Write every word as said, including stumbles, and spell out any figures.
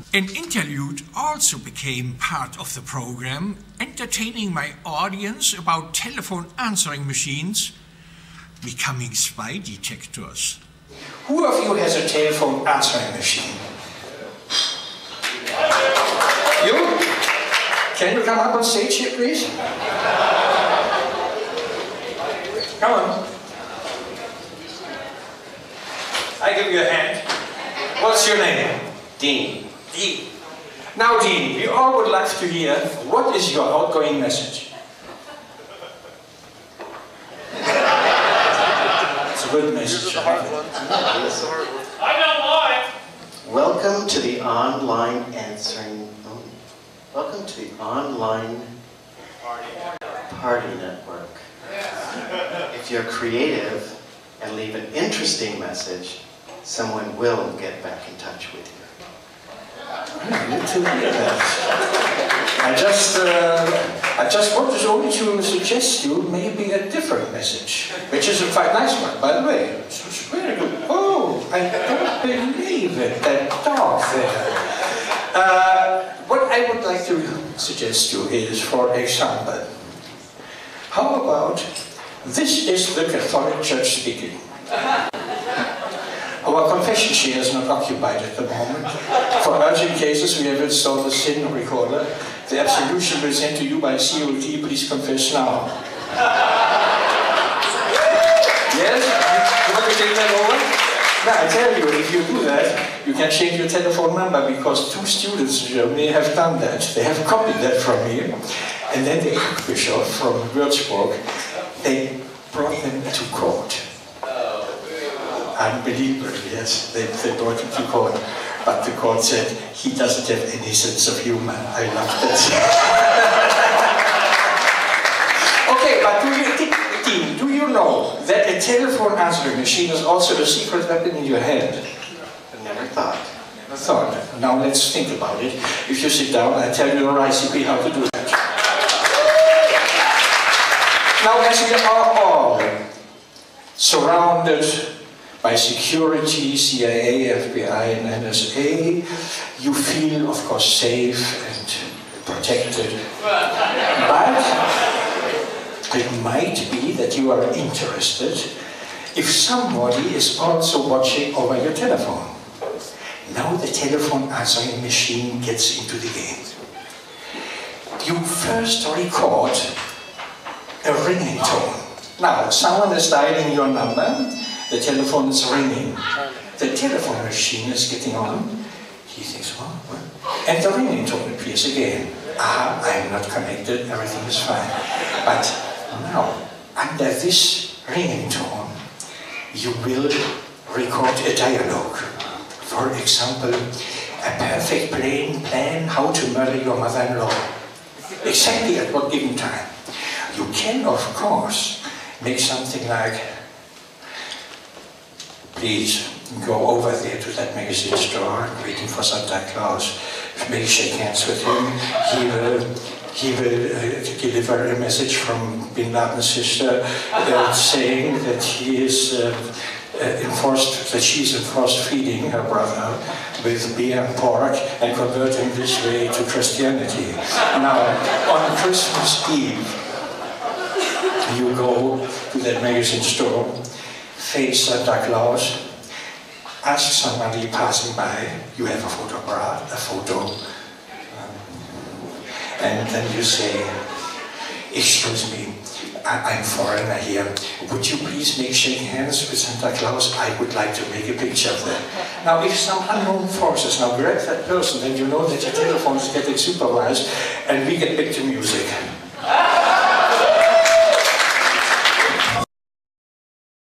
An interlude also became part of the program, entertaining my audience about telephone answering machines becoming spy detectors. Who of you has a telephone answering machine? You? Can you come up on stage here, please? Come on. I give you a hand. What's your name? Dean. Dean. Now, Dean, we all would like to hear, what is your outgoing message? It's a good message. Here's the hard one. Here's the hard one. I know why. Welcome to the online answering. Oh, welcome to the online party, party network. If you're creative and leave an interesting message, someone will get back in touch with you. I need to hear that. I just, uh, I just wanted only to suggest you maybe a different message, which is a quite nice one, by the way. It's, it's very good. Oh, I don't believe it, that dog there. Uh, what I would like to suggest you is, for example, how about, this is the Catholic Church speaking. Our confession chair is not occupied at the moment. For urgent cases, we have installed a sin recorder. The absolution will send to you by C O T. Please confess now. Yes? You want to take that over? Now, I tell you, if you do that, you can change your telephone number, because two students in Germany have done that. They have copied that from me. And then the Archbishop from Würzburg, they brought them to court. Unbelievable, yes, they, they brought him to court. But the court said, he doesn't have any sense of humor. I love that. Okay, but do you, Dean, do you know that a telephone answering machine is also a secret weapon in your hand? I never thought. Never thought. Now let's think about it. If you sit down, I tell you the recipe how to do that. Now, as we are all surrounded by security, C I A, F B I, and N S A, you feel, of course, safe and protected. But it might be that you are interested if somebody is also watching over your telephone. Now the telephone answering machine gets into the game. You first record a ringing tone. Now, someone is dialing your number. The telephone is ringing. The telephone machine is getting on. He thinks, well, well. And the ringing tone appears again. Ah, I'm not connected, everything is fine. But now, under this ringing tone, you will record a dialogue. For example, a perfect plain plan how to murder your mother-in-law. Exactly at what given time. You can, of course, make something like, please go over there to that magazine store, waiting for Santa Claus. Maybe shake hands with him. He will, he will uh, deliver a message from Bin Laden's sister uh, saying that he is uh, uh, enforced, that she is enforced feeding her brother with beer and pork and converting this way to Christianity. Now, on Christmas Eve, you go to that magazine store, face Santa Claus, ask somebody passing by, you have a photograph, a photo, um, and then you say, excuse me, I I'm foreigner here, would you please make shake hands with Santa Claus? I would like to make a picture of that. Now, if some unknown forces now grab that person, then you know that your telephone is getting supervised, and we get back to music.